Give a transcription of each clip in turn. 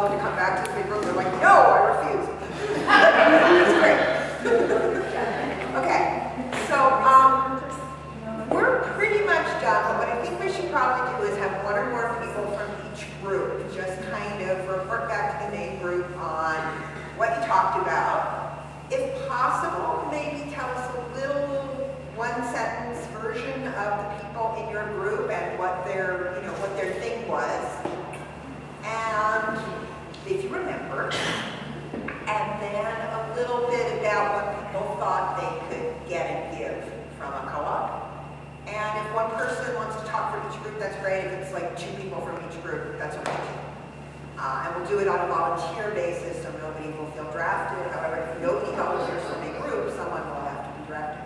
tell them to come back to the big room. They're like, no, I refuse. That's great. Okay, so we're pretty much done, but what I think we should probably do is have one or more people from each group just kind of report back to the main group on what you talked about. If possible, maybe tell us a little one-sentence version of the people in your group and what their, what their thing was, and if you remember, and then a little bit about what people thought they could get and give from a co-op. And if one person wants to talk for each group, that's great. If it's like 2 people from each group, that's okay too. And we'll do it on a volunteer basis, so nobody will feel drafted. However, if nobody volunteers from a group, someone will have to be drafted.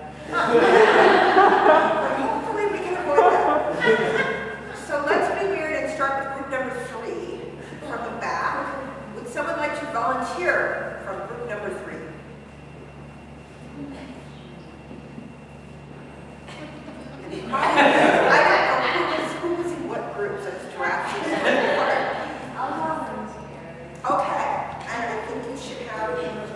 But hopefully we can avoid that. So let's be weird and start with group number 3 from the back. Would someone like to volunteer from group number 3? I don't know who was in what groups. It's drafted. Okay, and I think you should have.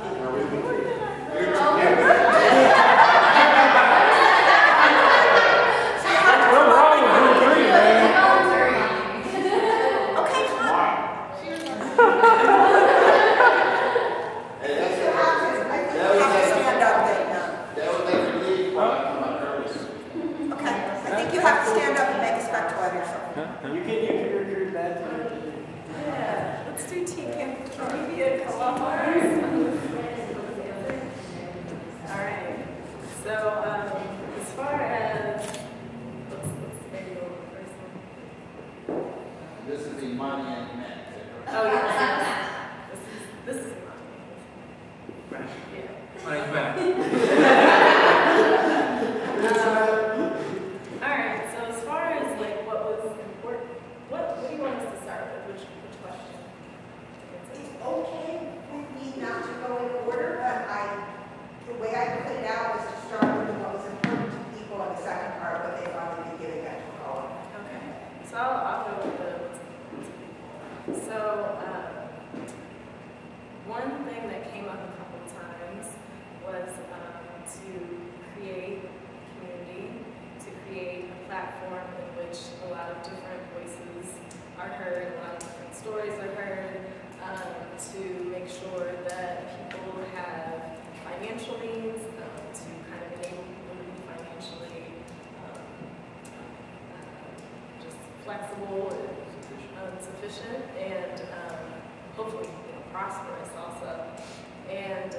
Okay, come on. I think you have to stand up then. Okay, I think you have to stand up and make a spectacle of yourself. You can recruit that. Yeah, let's do media co-op. All right. So as far as let's maybe go over the first one. This is Imani and Matt. Oh yes. This is Imani. Yeah. Thanks, Matt. All right. So as far as like what was important, what do you want us to start with? Which question? It's okay with me not to go in order, but the way I put it out was to start with what was important to people in the second part, what they thought they could give it back to all. Okay. So I'll go with the what's important to people. So one thing that came up a couple of times was to create community, to create a platform in which a lot of different voices are heard, a lot of different stories are heard, to make sure that people have financial means, to kind of enable people to be financially just flexible and sufficient, and hopefully prosperous also, and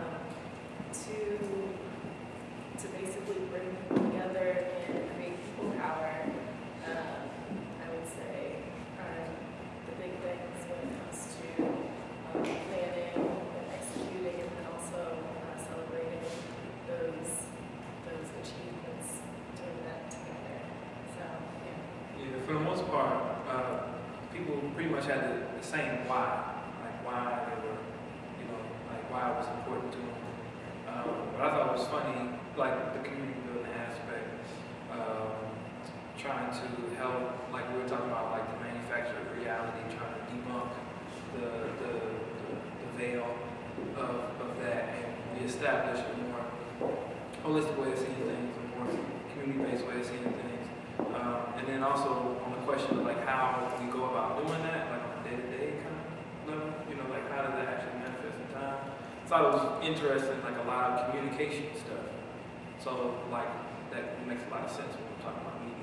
to basically bring people together and create people power. I would say are the big things when it comes to planning and executing, and then also celebrating those achievements, doing that together. So yeah. Yeah, for the most part, people pretty much had the same why, like why they were, like why it was important to them. But I thought it was funny, like the community building aspect, trying to help, like we were talking about, like the manufactured reality, trying to debunk the veil of that and reestablish a more holistic way of seeing things, a more community-based way of seeing things. And then also on the question of like how we go about doing that, like on a day-to-day kind of level, like how does that actually manifest in time? I thought it was interesting, like a lot of communication stuff. So like that makes a lot of sense when we're talking about media.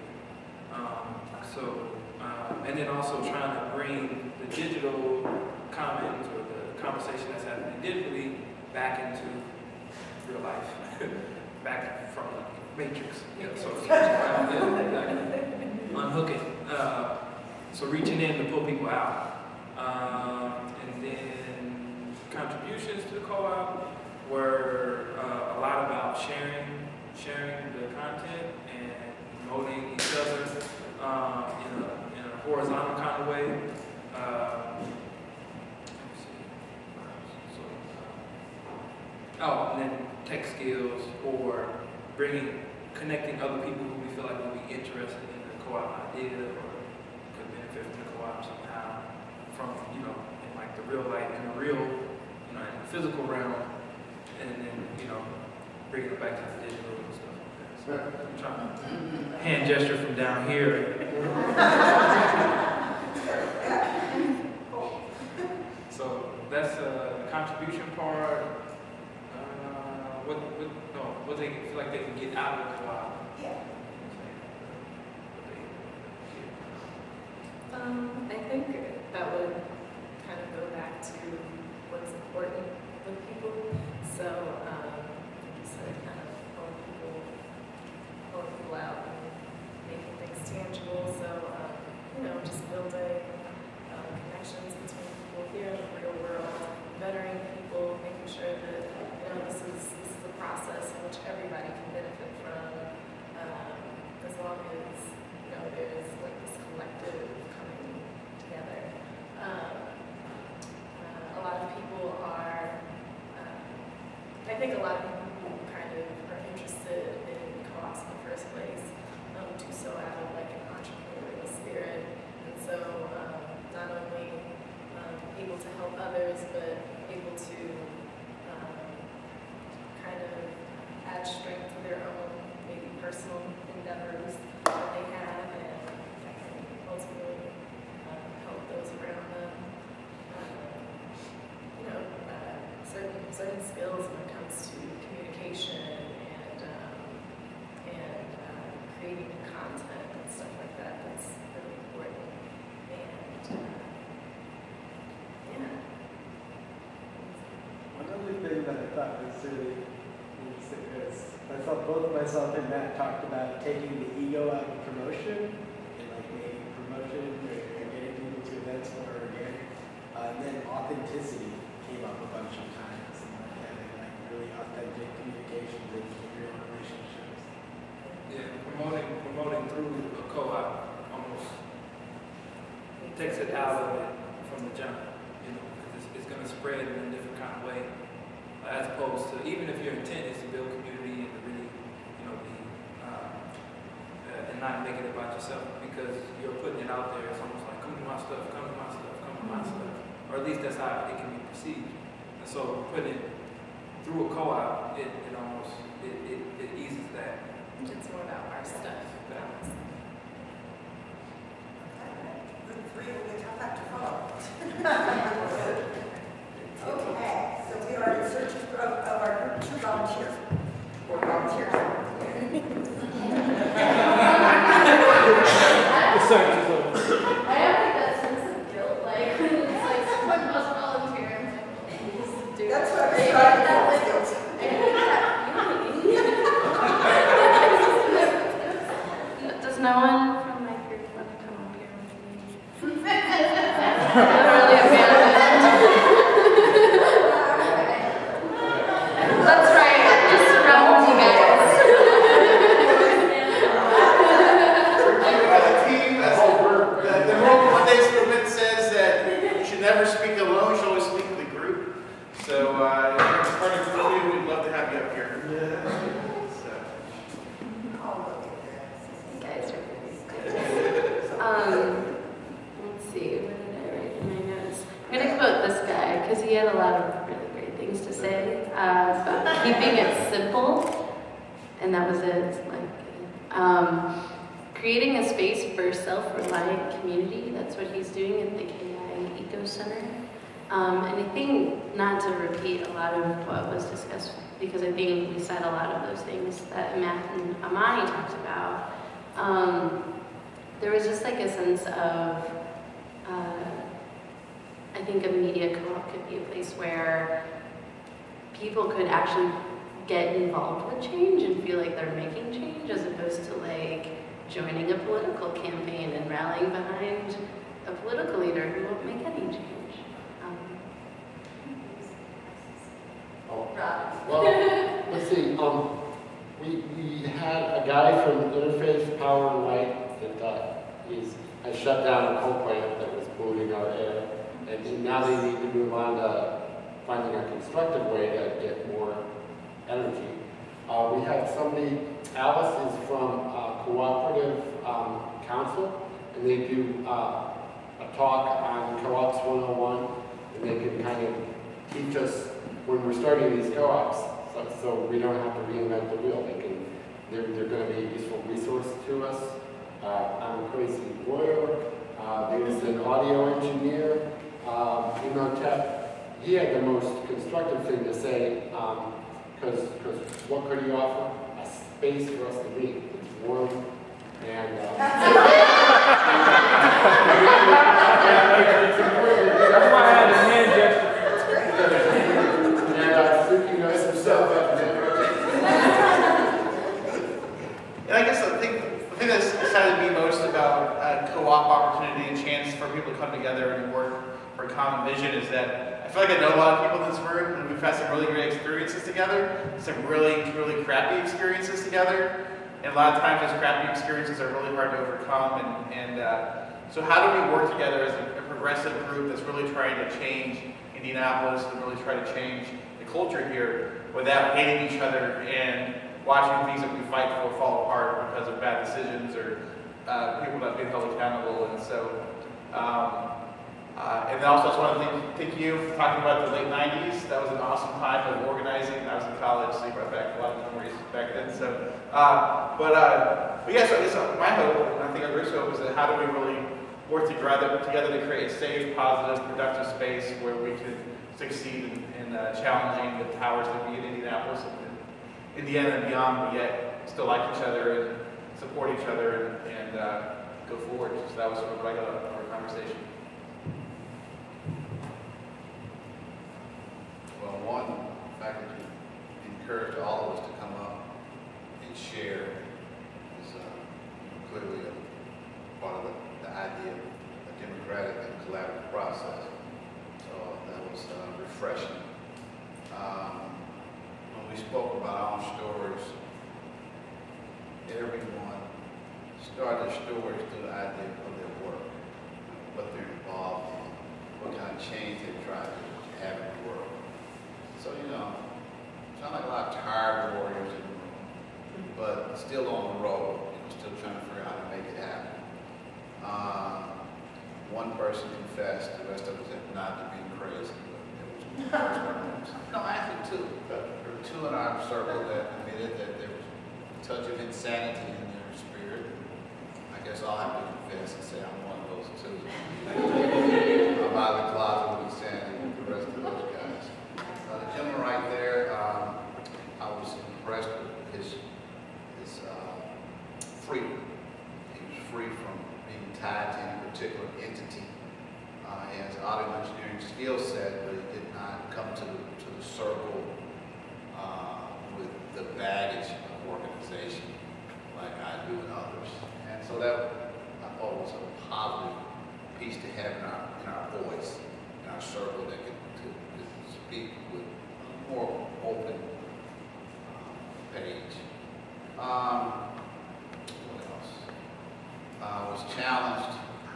And then also trying to bring the digital comments or the conversation that's happening digitally back into real life, back from the matrix. So exactly. Unhooking. So reaching in to pull people out. And then contributions to the co-op were a lot about sharing the content and promoting each other in a horizontal kind of way. And then tech skills, or connecting other people who we feel like will be interested in the co-op idea or could benefit from the co-op somehow, from in like the real light and the real, in the physical realm, and then, bringing it back to the digital and stuff like that. So I'm trying to hand gesture from down here. So that's the contribution part. What they feel like they can get out of the co-op. Yeah. I think that would kind of go back to what's important with people. So, you said kind of pulling people out and making things tangible. So, just building connections between people here in the real world, bettering people, making sure that this is a process in which everybody can benefit from, as long as there is like this collective coming together. A lot of people are, I think a lot of people who kind of are interested in co-ops in the first place do so out of like an entrepreneurial spirit, and so not only able to help others, but able to kind of add strength to their own maybe personal endeavors that they have, and that can ultimately help those around them. Certain skills when it comes to communication and creating content and stuff like that. That's really important. And one other thing that I thought was really interesting was I thought both myself and Matt talked about taking the ego out of promotion and like making promotion or getting people to events more organic. And then authenticity came up a bunch of times, and like having like really authentic communications and real relationships. Yeah, promoting through a co-op almost takes it out of it from the jump, because it's going to spread in a different kind of way, as opposed to, even if your intent is to build community and to really, and not make it about yourself, because you're putting it out there. It's almost like, come to my stuff, come to my stuff, come to my stuff, or at least that's how it can be perceived. And so putting it through a co-op, it eases that. it's more about our stuff. The three will be tough act to follow. Okay, so we are in search of our group 2 volunteers. Or volunteers. I have like that sense of guilt, like it's like someone must volunteer. Just do That's it. what I'm I trying hate that, like, to Does no one from my group want to come up here with me? I'm really abandoned. That's right, just surround you guys. As a team, the rule Monday's movement says that you should never speak alone, you should always speak with a group. So, if you're part of the group, we'd love to have you up here. So. You guys are really good. Let's see, what did I write in my notes? I'm going to quote this guy because he had a lot of really great things to say about keeping it simple, and that was it. Creating a space for self-reliant community, that's what he's doing at the KI Eco Center. And I think, not to repeat a lot of what was discussed, because I think we said a lot of those things that Matt and Amani talked about. There was just like a sense of, I think a media co-op could be a place where people could actually get involved with change and feel like they're making change, as opposed to like joining a political campaign and rallying behind a political leader who won't make any change. Well, let's see. We had a guy from Interface Power and Light that has shut down a coal plant that was polluting our air, and now they need to move on to finding a constructive way to get more energy. We have somebody, Alice is from Cooperative Council, and they do a talk on Co-ops 101 and they can kind of teach us when we're starting these co-ops, so we don't have to reinvent the wheel. They're going to be a useful resource to us. I'm a crazy lawyer. There's an audio engineer, Imhotep. He had the most constructive thing to say, because what could he offer? A space for us to meet. It's warm, and it's important. That's why I had a hand gesture. And you know, it's himself up there. And I guess the thing that's excited me most about co-op opportunity and chance for people to come together and work for a common vision is that I feel like I know a lot of people in this room, and we've had some really great experiences together, some really, really crappy experiences together, and a lot of times those crappy experiences are really hard to overcome. So how do we work together as a progressive group that's really trying to change Indianapolis and really try to change the culture here without hating each other and watching things that we fight for fall apart because of bad decisions or people not being held accountable? And so, and then also I just want to thank you for talking about the late 90s. That was an awesome time of organizing. I was in college, so you brought back a lot of memories back then. So, but yeah, so I guess my hope, and I think our group's hope, is that how do we really work together to create a safe, positive, productive space where we can succeed in challenging the powers that be in Indianapolis and Indiana and beyond, but yet still like each other and support each other and go forward. So that was sort of what I got out of our conversation. Well, one, the fact that you encouraged all of us to come up and share is clearly a part of the idea of a democratic and collaborative process. So that was refreshing. When we spoke about our own stories, everyone started their stories through the idea of their work, what they're involved in, what kind of change they're trying to have in the world. So, you know, sound like a lot of tired warriors in the room, but still on the road, still trying to figure out how to make it happen. One person confessed, the rest of us said not to being crazy, but it was one person. No, actually two. There were two in our circle that admitted that there was a touch of insanity in their spirit. I guess I'll have to confess and say I'm one of those two. I'm out of the closet with insanity with the rest of those guys. The gentleman right there, I was impressed with his freedom. He was free from being tied to any particular entity. He has audio engineering skill set, but he did not come to the circle with the baggage of organization like I do and others. And so that I thought was a positive piece to have in our voice, in our circle that could speak with a more open page. What else? I was challenged.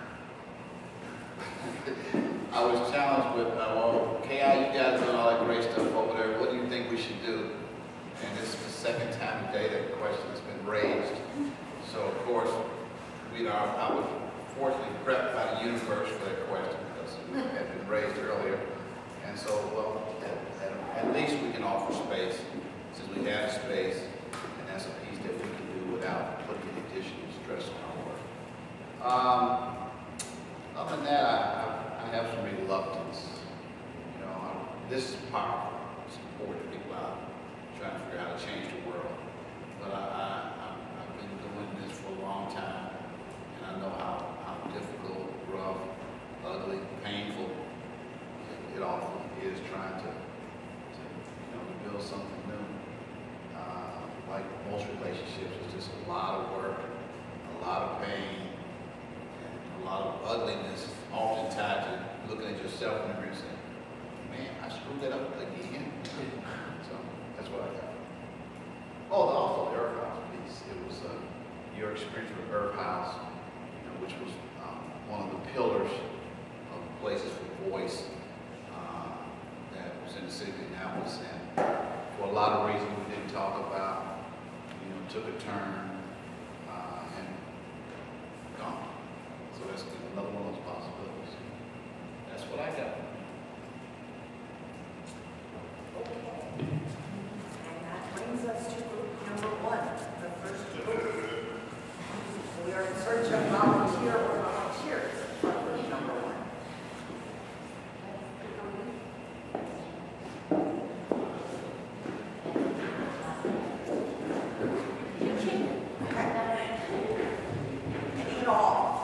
I was challenged with, well, KI, you guys doing all that great stuff over there. What do you think we should do? And this is the second time today that the question has been raised. So, of course, I was fortunately prepped by the universe for that question because it had been raised earlier. And so, well, at least we can offer space, since we have space, and that's a piece that we can do without putting any additional stress on our work. Other than that, I have some reluctance. You know, this is powerful, supporting people out, trying to figure out how to change the world. But I've been doing this for a long time, and I know how difficult, rough, ugly, painful it often is trying to build something new. Like most relationships, it's just a lot of work, a lot of pain, and a lot of ugliness, often tied to looking at yourself in the mirror and saying, man, I screwed that up again. So that's what I got. Oh, also the Earth House piece. It was your experience with Earth House, which was one of the pillars of Places for Voice that was in the city of Indianapolis, and for a lot of reasons we didn't talk about, took a turn and gone. So that's another one of those possibilities. That's what I got. Okay. Any and all.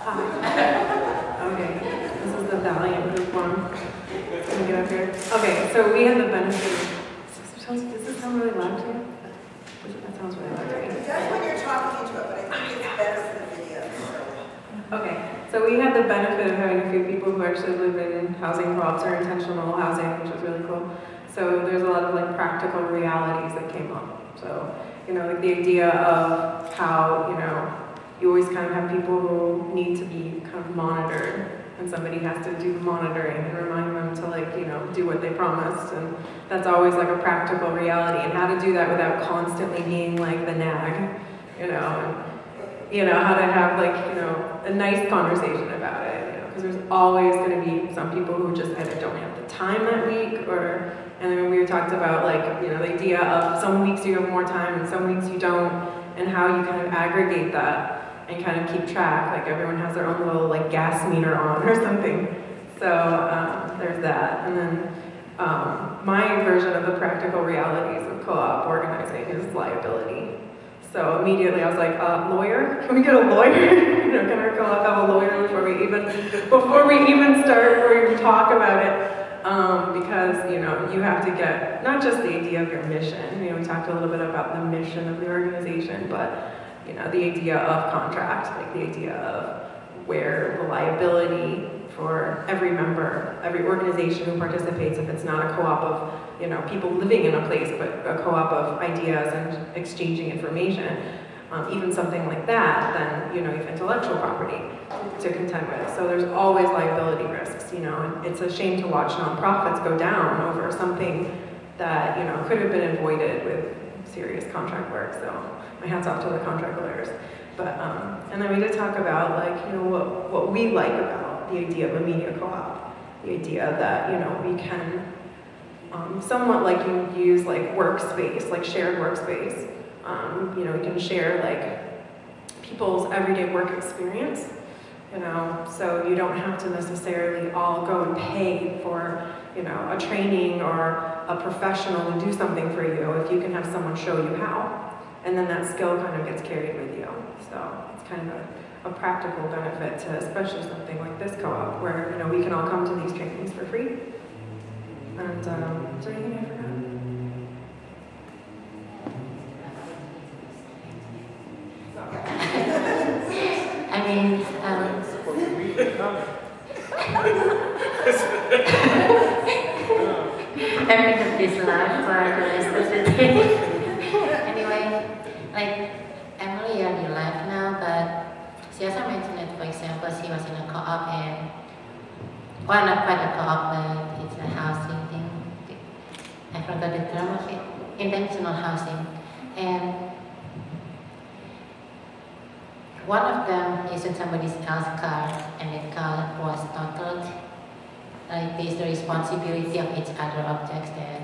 Okay, this is the Valiant group one. Can we get up here? Okay, so we have the benefit. Does this sound really loud to you? That sounds really loud to me. It does when you're talking into it, but I think it's better for the video. So. Okay, so we have the benefit of having a few people who actually live in housing co-ops or intentional housing, which is really cool. So there's a lot of like practical realities that came up. So, you know, like the idea of how, you know, you always kind of have people who need to be kind of monitored, and somebody has to do monitoring and remind them to, like, you know, do what they promised, and that's always like a practical reality, and how to do that without constantly being like the nag, you know, and, you know, how to have, like, you know, a nice conversation about it, you know, because there's always going to be some people who just either don't have the time that week, or, and then we talked about, like, you know, the idea of some weeks you have more time and some weeks you don't, and how you kind of aggregate that and kind of keep track, like everyone has their own little like gas meter on or something. So there's that. And then my version of the practical realities of co-op organizing is liability. So immediately I was like, lawyer? Can we get a lawyer? You know, can our co-op have a lawyer before we even start or even talk about it? Because, you know, you have to get not just the idea of your mission. You know, we talked a little bit about the mission of the organization, but you know, the idea of contract, like the idea of where the liability for every member, every organization who participates, if it's not a co-op of, you know, people living in a place, but a co-op of ideas and exchanging information, even something like that, then, you know, you have intellectual property to contend with. So there's always liability risks, you know, and it's a shame to watch nonprofits go down over something that, you know, could have been avoided with serious contract work. So my hat's off to the contract lawyers. But, and then we did talk about, like, you know, what we like about the idea of a media co-op. The idea that, you know, we can somewhat like you use like workspace, like shared workspace. You know, we can share like people's everyday work experience, you know, so you don't have to necessarily all go and pay for, you know, a training or a professional to do something for you if you can have someone show you how. And then that skill kind of gets carried with you. So it's kind of a practical benefit to especially something like this co-op where, you know, we can all come to these trainings for free. And is there anything I forgot? I mean, I think of this last part, the rest of the day. Anyway, like, Emily already left now, but she also mentioned that, for example, she was in a co-op and, well, not quite a co-op, but it's a housing thing. I forgot the term of it. Intentional housing. And one of them is in somebody else's car, and the car was totaled. Like, there's the responsibility of each other objects that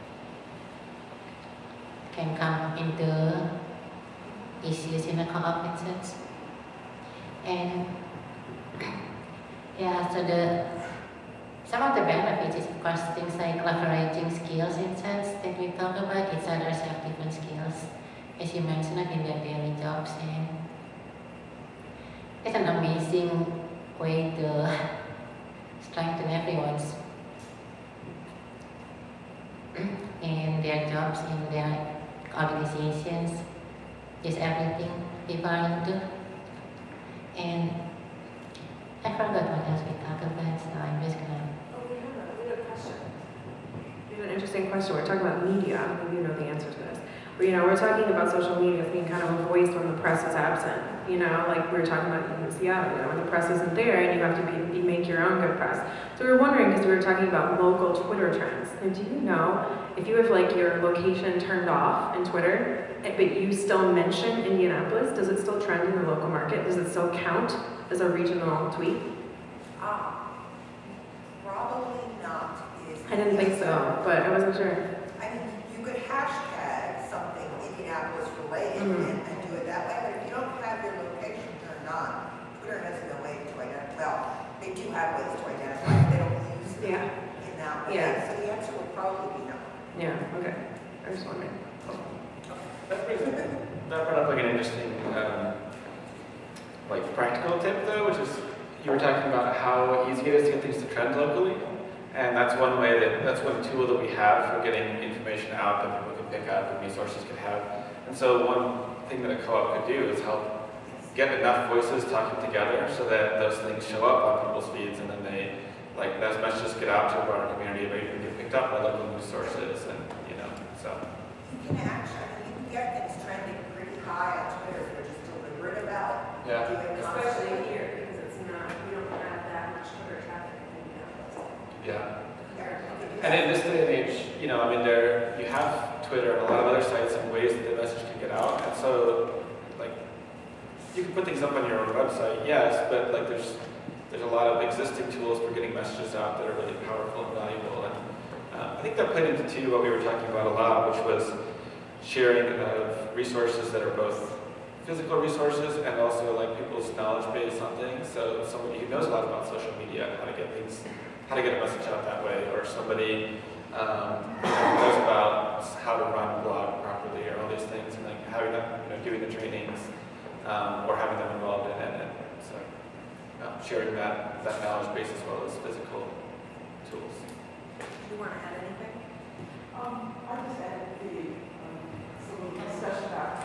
can come into issues in a co-op sense. And yeah, so some of the benefits is, of course, things like leveraging skills in sense that we talk about. Each other have different skills, as you mentioned, in their daily jobs, and it's an amazing way to strengthen everyone's in their jobs, in their organizations, just everything people are into. And I forgot what else we talked about, so I'm just gonna... Oh, we have a question. We have an interesting question. We're talking about media. Maybe you know the answer to this. But, you know, we're talking about social media as being kind of a voice when the press is absent. You know, like we were talking about in Seattle, you know, when the press isn't there and you have to make your own good press. So we were wondering, because we were talking about local Twitter trends. And do you know, if you have like your location turned off in Twitter, but you still mention Indianapolis, does it still trend in the local market? Does it still count as a regional tweet? Probably not. I didn't think so, but I wasn't sure. I mean, you could hashtag something Indianapolis related and do it that way, but if you don't have your location turned on, Twitter has no way to identify. Well, they do have ways to identify, but they don't use them in that way. Yeah. So the answer would probably be no. Yeah, okay. I was wondering. That brought up like an interesting practical tip though, which is you were talking about how easy it is to get things to trend locally. And that's one way that's one tool that we have for getting information out that people can pick up and resources can have. And so one thing that a co-op could do is help get enough voices talking together so that those things show up on people's feeds, and then they, like, those messages get out to a broader community, but even get picked up by local news sources, and so. You can get things trending pretty high on Twitter if you're just deliberate about Yeah. doing Especially here, because it's not, we don't have that much Twitter traffic in Minneapolis. Yeah. Yeah. And in this day and age, you have Twitter and a lot of other sites and ways that the message can get out. And so, like, you can put things up on your own website, yes, but like there's a lot of existing tools for getting messages out that are really powerful and valuable. And I think that played into too what we were talking about a lot, which was sharing of resources that are both physical resources and also like people's knowledge base on things. So somebody who knows a lot about social media, how to get a message out that way, or somebody who knows about how to run a blog properly, or all these things, and like having them, doing the trainings, or having them involved in it. And so sharing that knowledge base as well as physical tools. Do you want to add anything? I just added some discussion about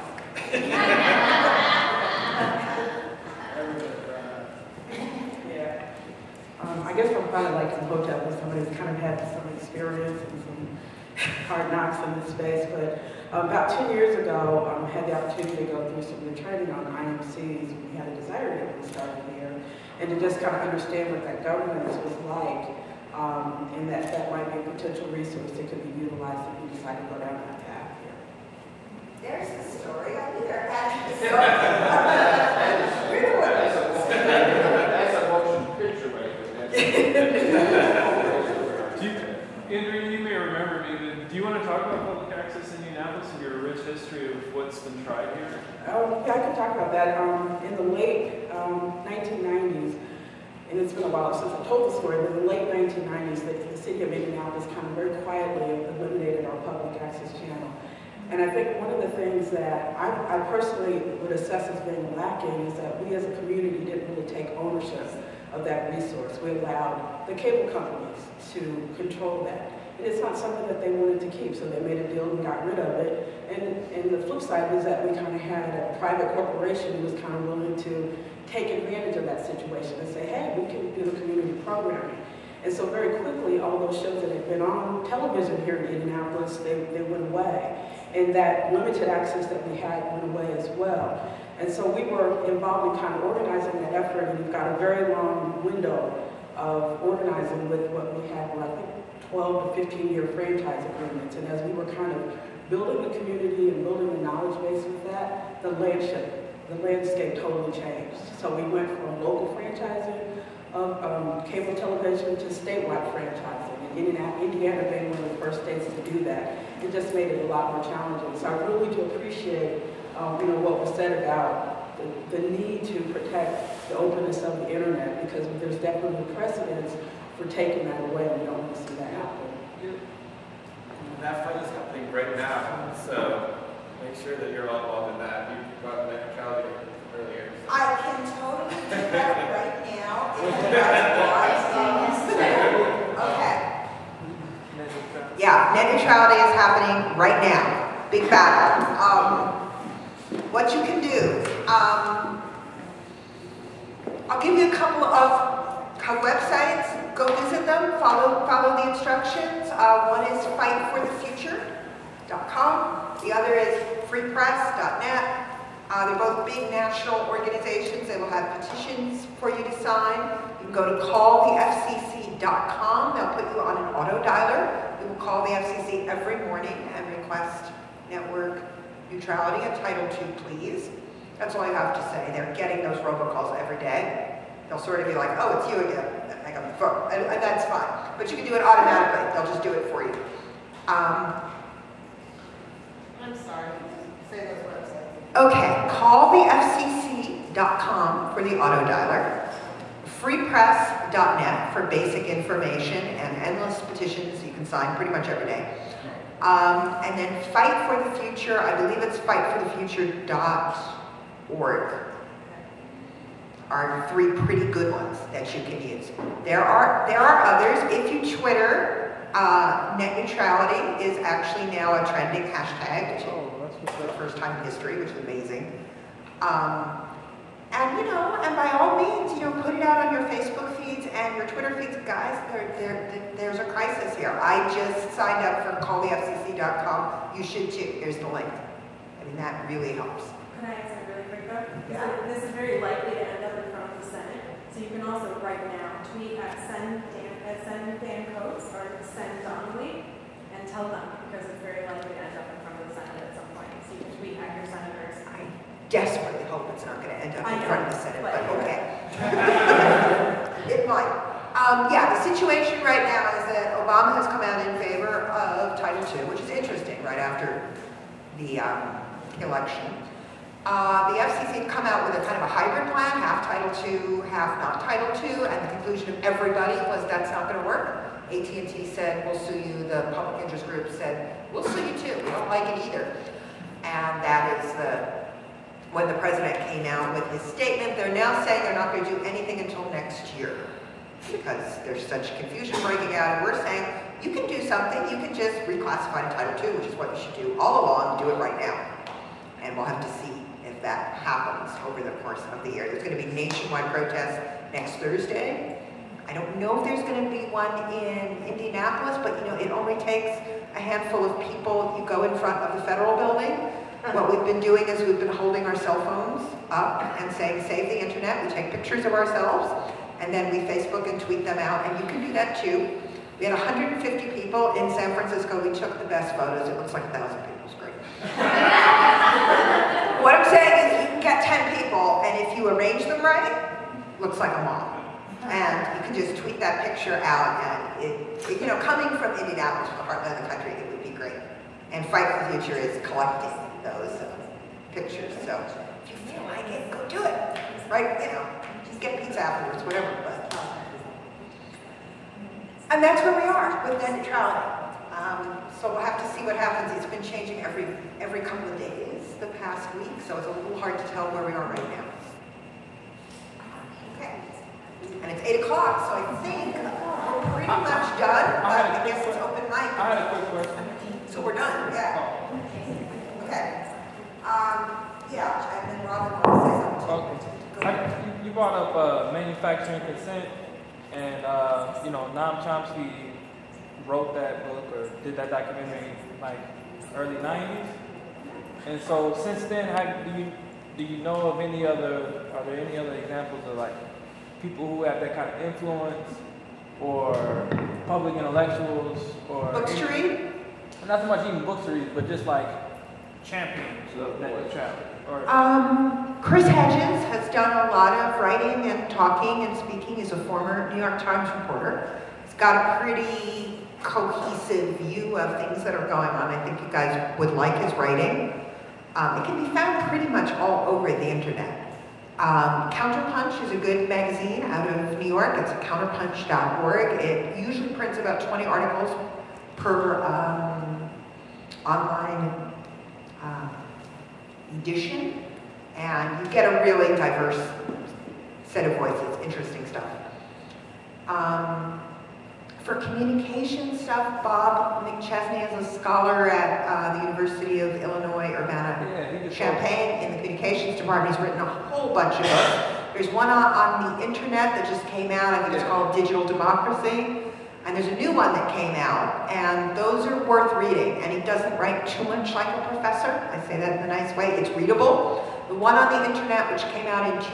I guess I'm kind of like some hotel where somebody's kind of had some experience and some hard knocks in this space. But about 2 years ago, I had the opportunity to go through some of the training on IMCs. We had a desire to get started here and to just kind of understand what that governance was like, and that might be a potential resource that could be utilized if we decide to go down that path here. There's the story. I knew there had to be something. That's a motion picture right Andrew, you may remember me, but do you want to talk about public access in Indianapolis and your rich history of what's been tried here? Yeah, I can talk about that. In the late 1990s, and it's been a while since I told the story, but in the late 1990s, the city of Indianapolis kind of very quietly eliminated our public access channel. And I think one of the things that I personally would assess as being lacking is that we as a community didn't really take ownership of that resource. We allowed the cable companies to control that. And it's not something that they wanted to keep, so they made a deal and got rid of it. And the flip side was that we kind of had a private corporation who was kind of willing to take advantage of that situation and say, hey, we can do the community programming. And so very quickly, all those shows that had been on television here in Indianapolis, they went away. And that limited access that we had went away as well. And so we were involved in kind of organizing that effort, and we've got a very long window of organizing with what we had, I think, 12 to 15-year franchise agreements. And as we were kind of building the community and building the knowledge base with that, the landscape totally changed. So we went from local franchising of cable television to statewide franchising. And Indiana being one of the first states to do that, it just made it a lot more challenging. So I really do appreciate what was said about the need to protect the openness of the internet, because there's definitely precedence for taking that away, and we don't want to see that happen. That fight is happening right now, so make sure that you're all involved in that. You brought net neutrality earlier. So. I can totally do that right now if you guys want. Okay. Yeah, net neutrality is happening right now. Big battle. What you can do, I'll give you a couple of websites. Go visit them, follow the instructions. One is fightforthefuture.com. The other is freepress.net. They're both big national organizations. They will have petitions for you to sign. You can go to callthefcc.com. They'll put you on an auto dialer. You will call the FCC every morning and request network neutrality and Title II, please. That's all you have to say. They're getting those robocalls every day. They'll sort of be like, oh, it's you again. Hang up the phone. And that's fine. But you can do it automatically. They'll just do it for you. I'm sorry. Say those websites. Okay. Callthefcc.com for the auto dialer. Freepress.net for basic information and endless petitions you can sign pretty much every day. And then Fight for the Future, I believe it's fightforthefuture.org. are 3 pretty good ones that you can use. There are others. If you Twitter, net neutrality is actually now a trending hashtag, which is for the first time in history, which is amazing. And and by all means, put it out on your Facebook feeds and your Twitter feeds. Guys, there's a crisis here. I just signed up for callthefcc.com. You should too. Here's the link. I mean, that really helps. Can I answer really quick though? Yeah. So this is very likely to end up in front of the Senate. So you can also right now tweet at send Dan Coates or send Donnelly and tell them, because it's very likely to end up in front of the Senate at some point. So you can tweet at your senators. I desperately hope it's not going to end up in front of the Senate, but okay. It might. Yeah, the situation right now is that Obama has come out in favor of Title II, which is interesting right after the election. The FCC had come out with a kind of a hybrid plan, half Title II, half not Title II, and the conclusion of everybody was that's not going to work. AT&T said, we'll sue you. The public interest group said, we'll sue you too. We don't like it either. And that is when the president came out with his statement. They're now saying they're not going to do anything until next year because there's such confusion breaking out. And we're saying, you can do something. You can just reclassify to Title II, which is what you should do all along. Do it right now. And we'll have to see if that happens over the course of the year. There's going to be nationwide protests next Thursday. I don't know if there's going to be one in Indianapolis, but it only takes a handful of people. You go in front of the federal building. What we've been doing is we've been holding our cell phones up and saying, save the internet. We take pictures of ourselves, and then we Facebook and tweet them out, and you can do that too. We had 150 people in San Francisco. We took the best photos. It looks like 1,000 people. It's great. What I'm saying is you can get 10 people, and if you arrange them right, looks like a mall. And you can just tweet that picture out, and coming from Indianapolis, from the heartland of the country, it would be great. And Fight for the Future is collecting those pictures. So if you feel like it, go do it. Right? Just get pizza afterwards, whatever. But and that's where we are with net neutrality. So we'll have to see what happens. It's been changing every couple of days the past week, so it's a little hard to tell where we are right now. Okay. And it's 8 o'clock, so I think we're pretty much done, but I guess it's open mic. I had a quick question. So we're done, yeah. Okay. Yeah, and then Robin wants to say something too. Okay. You brought up manufacturing consent, and Noam Chomsky wrote that book or did that documentary like early 90s. And so since then, do you know of are there any other examples of like people who have that kind of influence, or public intellectuals, or books to read? Not so much even books to read, but just like champions of net neutrality. Chris Hedges has done a lot of writing and talking and speaking. He's a former New York Times reporter. He's got a pretty cohesive view of things that are going on. I think you guys would like his writing. It can be found pretty much all over the internet. Counterpunch is a good magazine out of New York. It's counterpunch.org. It usually prints about 20 articles per online edition, and you get a really diverse set of voices, interesting stuff. For communication stuff, Bob McChesney is a scholar at the University of Illinois, Urbana-Champaign in the communications department. He's written a whole bunch of books. There's one on the internet that just came out. I think it's called Digital Democracy. And there's a new one that came out, and those are worth reading. And he doesn't write too much like a professor. I say that in a nice way. It's readable. The one on the internet, which came out in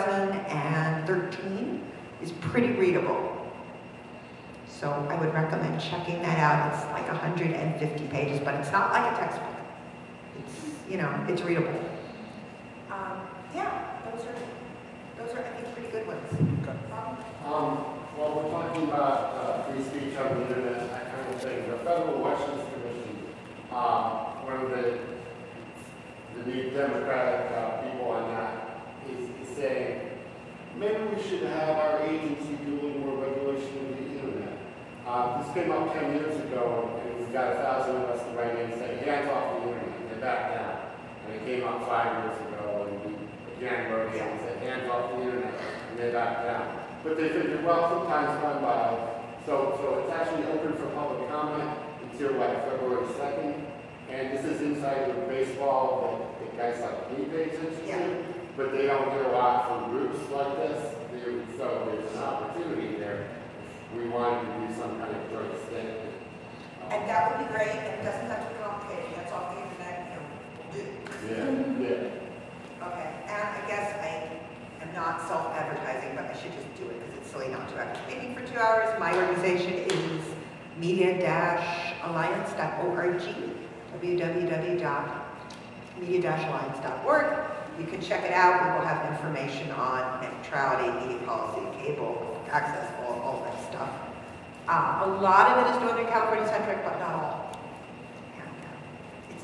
2013, is pretty readable. So I would recommend checking that out. It's like 150 pages, but it's not like a textbook. It's, it's readable. Yeah, those are I think pretty good ones. Okay. Well, we're talking about free speech on the internet, that kind of thing. The Federal Elections Commission, one of the new Democratic people on that is saying, maybe we should have our agency do a little more regulation of the internet. This came up 10 years ago, and we've got 1,000 of us to write in and say, hands off the internet, and back down. And it came up 5 years ago, and we again wrote in and said, hands off the internet, and they back down. But they figured, well, sometimes gone by. So it's actually open for public comment until like February 2nd. And this is inside of baseball that guys like me pays attention to, but they don't get a lot from groups like this. So there's an opportunity there if we wanted to do some kind of joint statement. And that would be great, and it doesn't have to be complicated. That's off the internet, we'll do. Yeah. Okay, and I guess I am not self-advertising, but I should just do it because it's silly not to. After speaking for 2 hours, my organization is media-alliance.org, www.media-alliance.org. You can check it out. We will have information on net neutrality, media policy, cable, access, all that stuff. A lot of it is Northern California centric, but not all. And, it's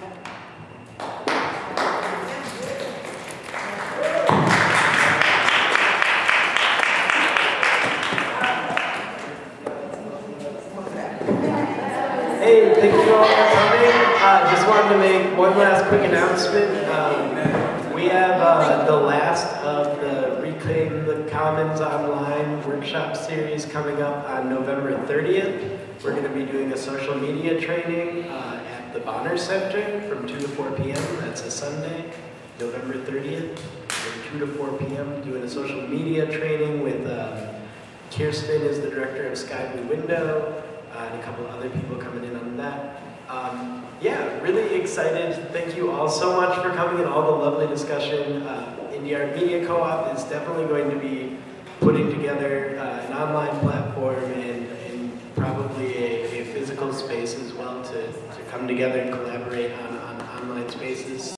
Hey, thank you all for coming. Just wanted to make one last quick announcement. We have the last of the Reclaim the Commons Online workshop series coming up on November 30th. We're going to be doing a social media training at the Bonner Center from 2 to 4 p.m. That's a Sunday, November 30th, from 2 to 4 p.m. Doing a social media training with Kirsten is the director of Sky Blue Window, and a couple of other people coming in on that. Yeah, really excited. Thank you all so much for coming and all the lovely discussion. Indie Art Media Co-op is definitely going to be putting together an online platform and probably a physical space as well to come together and collaborate on online spaces.